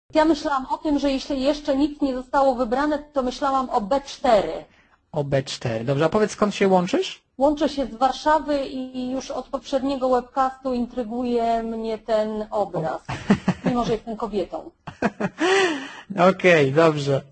Ja myślałam o tym, że jeśli jeszcze nic nie zostało wybrane, to myślałam o B4. O B4. Dobrze, a powiedz, skąd się łączysz? Łączę się z Warszawy i już od poprzedniego webcastu intryguje mnie ten obraz, mimo że jestem kobietą. Okej, dobrze.